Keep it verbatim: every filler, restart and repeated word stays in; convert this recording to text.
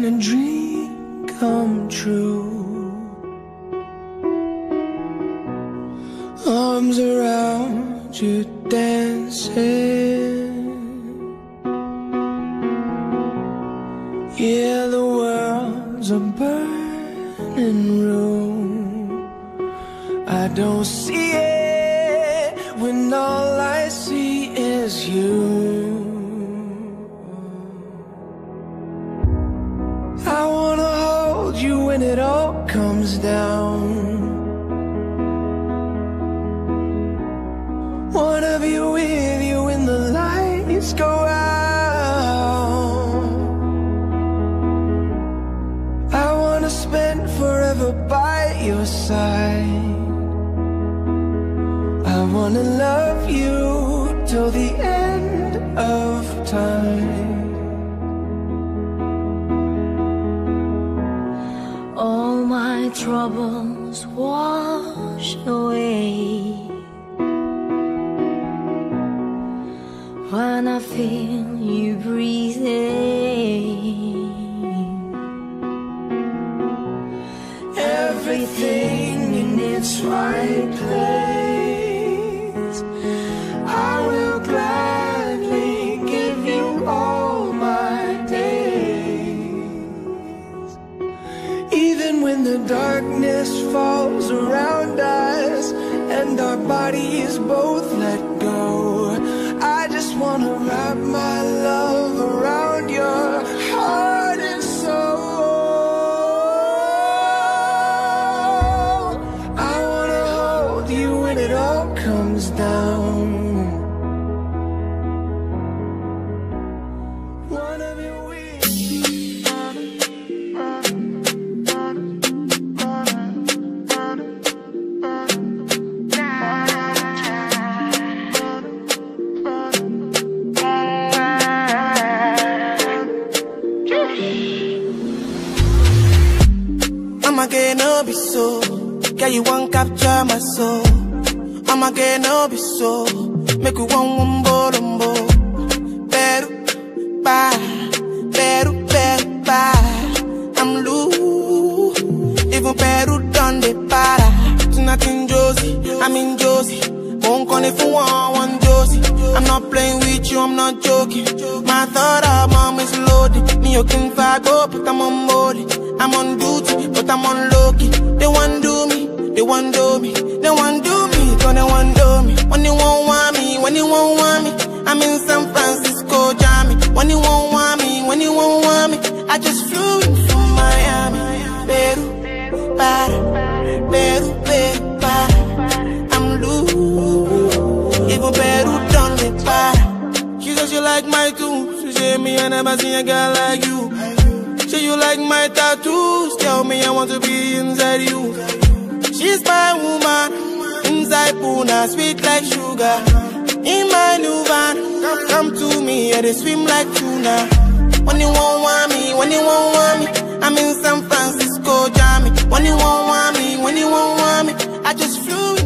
a dream come true. Arms around you dancing. Yeah, the world's a burning room. I don't see it when all I see is you. I wanna hold you when it all comes down. Wanna be with you when the lights go out. I wanna spend forever by your side. I wanna love you till the end of time. All my troubles wash away when I feel you breathing. Everything in its right place. I will gladly give you all my days. Even when the darkness falls around us and our bodies both let go, I just wanna wrap my love around your heart and soul. I wanna hold you when it all comes down. Wanna be with you. I'ma get no be so. Girl, you won't capture my soul. I'ma get no be so. Make you one wumbo lumbo. Beru, bye. Beru, beru, bye. I'm loose. Even Peru done the para. Tonight in Josie, I'm in Josie. Won't call it for one, one Josie. I'm not playing with you, I'm not joking. My thought of mom is loaded. Me, you can vibe up, but I'm on molly. I'm on duty, but I'm on low-key. They want do me, they want do me. They want do me, cause they want do me. When you won't want me, when you won't want me, I'm in San Francisco, Jammy. When you won't want me, when you won't want me, I just flew in from Miami. Peru, para, Peru, Peru, para. I'm loose, even Peru done me para. She says she like my tunes. She say me I never seen a girl like you. Say you like my tattoos. Tell me I want to be inside you. She's my woman. Inside Puna, sweet like sugar. In my new van, come to me, yeah, they swim like tuna. When you won't want me, when you won't want me, I'm in San Francisco, Jammy. When you won't want me, when you won't want me, I just flew